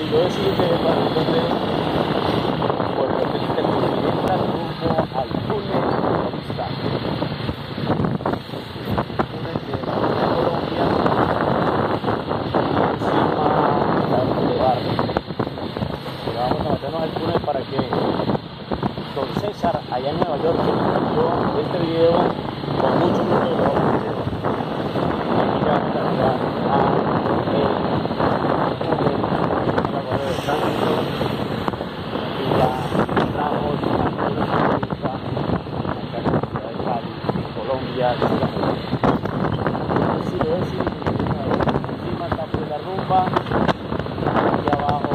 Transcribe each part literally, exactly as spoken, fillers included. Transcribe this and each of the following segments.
Yo decidí que para entonces Puerto Felipe Continental rumbo al túnel Cristal. Túnel de la Colombia y encima la Boulevard. Pero vamos a meternos al túnel para que don César allá en Nueva York que nos mandó este video con mucho gusto lo vamos a hacer. Aquí ya vamos a llegar a tránsito y ya entramos a una entrevista acá en la ciudad de Cali, Colombia. Sí, lo ves, sí, encima está pues la rumba, aquí abajo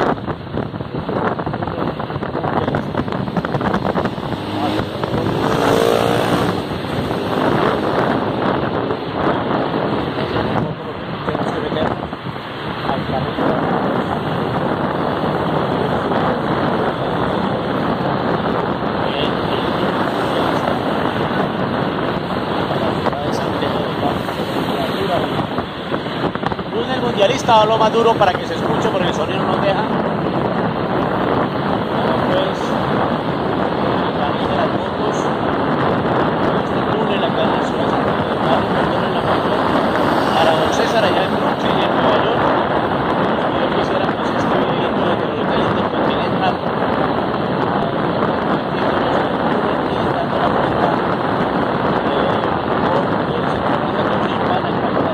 lo más duro para que se escuche porque el sonido no nos deja. Pues la línea de las motos, este túnel acá en la ciudad de San Pedro, en la moto, para don César allá en Brooklyn y en Nueva York. Si yo quisiera pues este videito de que lo que es Intercontinental, y dando la vuelta por el centro obligatorio urbano en Cali.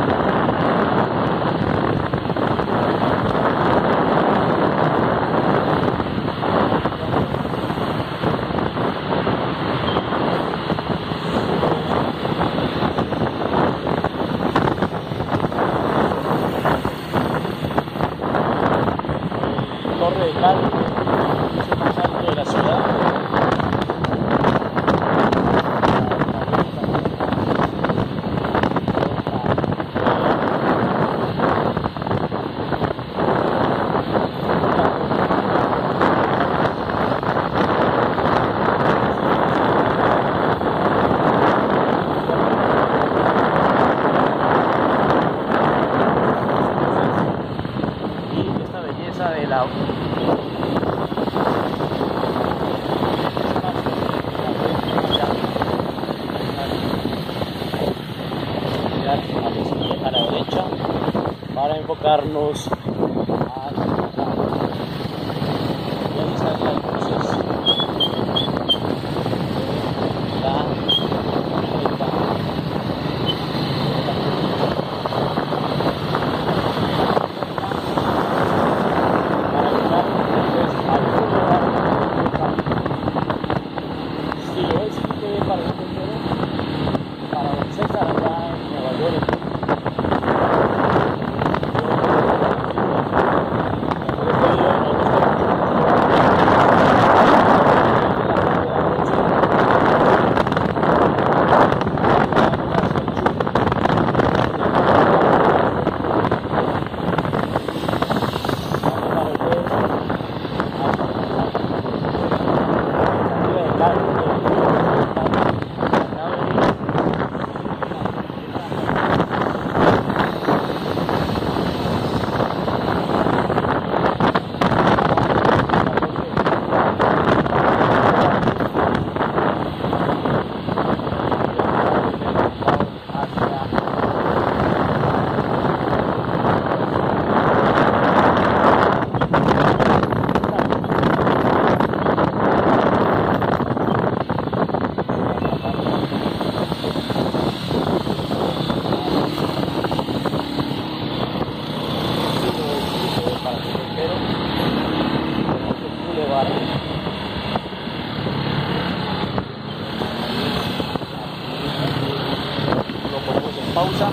Torre de Cali, es el más alto de la ciudad. Y esta belleza de la a la derecha para enfocarnos a realizar las luces de la camioneta. Para llegar entonces al Boulevard de Cali. Si lo es que para el primero, para don César allá en Nueva York. Lo ponemos en pausa.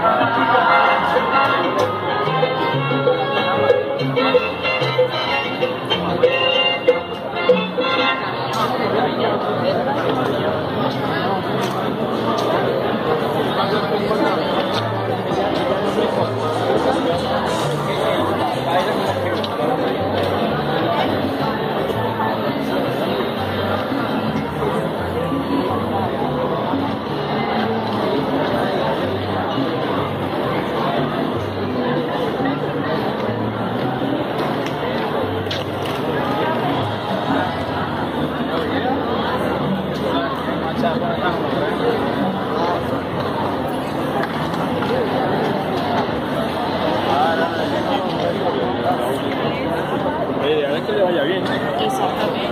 Que le vaya bien. Exactamente.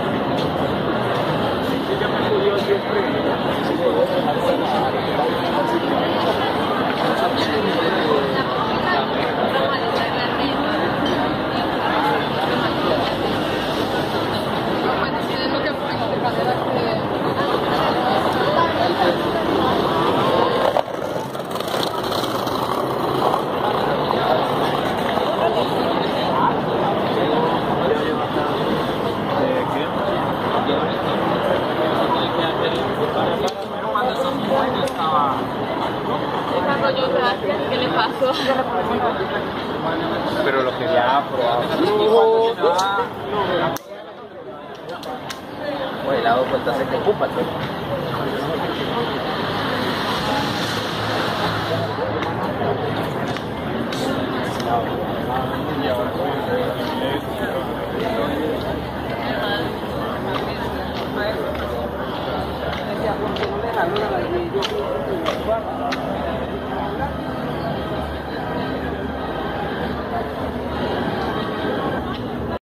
¿Qué le pasó? Pero lo quería probar. Oye, le ha dado cuenta de que ocupa, ¿no? ¿Por qué no le jaló la